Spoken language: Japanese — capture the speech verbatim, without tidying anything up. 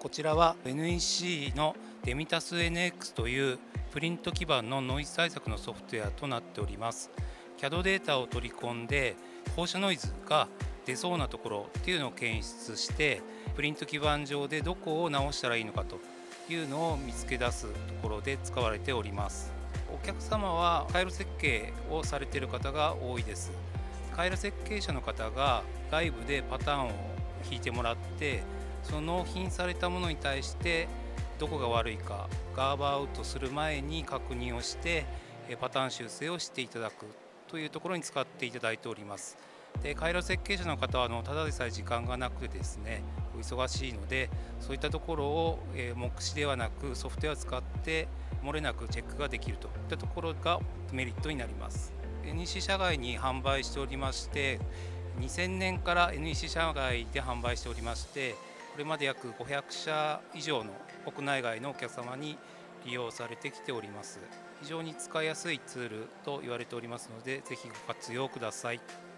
こちらは エヌイーシー のデミタス エヌエックス というプリント基盤のノイズ対策のソフトウェアとなっております。キャド データを取り込んで放射ノイズが出そうなところっていうのを検出して、プリント基盤上でどこを直したらいいのかというのを見つけ出すところで使われております。お客様は回路設計をされている方が多いです。回路設計者の方が外部でパターンを引いてもらって、その納品されたものに対してどこが悪いかガーバーアウトする前に確認をしてパターン修正をしていただくというところに使っていただいております。で回路設計者の方はあのただでさえ時間がなくてですね、お忙しいので、そういったところを、えー、目視ではなくソフトウェアを使って漏れなくチェックができるといったところがメリットになります。 エヌイーシー 社外に販売しておりまして、にせんねんから エヌイーシー 社外で販売しておりまして、これまで約ごひゃくしゃ以上の国内外のお客様に利用されてきております。非常に使いやすいツールと言われておりますので、ぜひご活用ください。